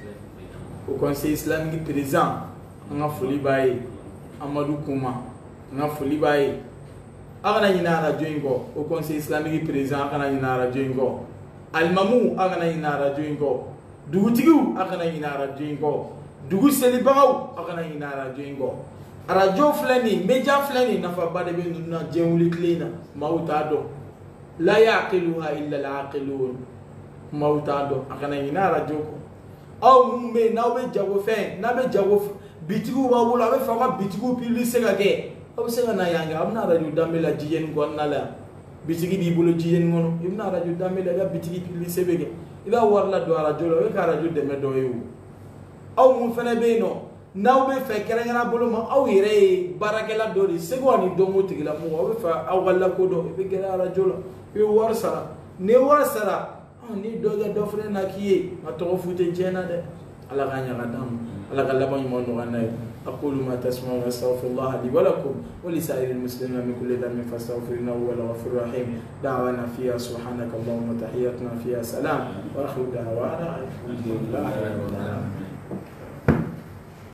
au conseil islamique présent nga foli baye Amadou Kouma nga foli baye agana ina radio ngo au conseil islamique présent agana ina radio ngo almamu agana ina radio ngo dugutigu agana ina radio ngo dugu selibagaw agana ina radio ngo radio flani media flani nafa bade be nuna jewli klina mautado la yaqiluha illa alaqilun mautado agana ina radio ko aw mumbe na be jago fe na be jago bitigu wa wula be fa ka bitigu pili sega ke aw sega na yanga amna radio damela jiyen ko nala bitigi bi bolo jiyen ngono ibna radio damela ga bitigi pili sebege ida warla do radio we ka radio de me do yu aw mum fene be no na be fe kere ngana bolo ma aw yere barakela do ri sego ani do mo tigila mo be fa aw wala ko do be kere radio lo be war sara ne war sara ni doga dofre na kiye ma to fute jena de ala ganya gadam ala galaba mo no ganay aqulu ma tasma'u astaghfirullah li wa lakum wa li sa'iril muslimin min kulli dhanbin fastaghfiruhu wa huwal ghafurur rahim da'wana fiha subhanaka allahumma tahiyyatuna fiha salam wa akhiru da'wana alhamdulillahi rabbil alamin.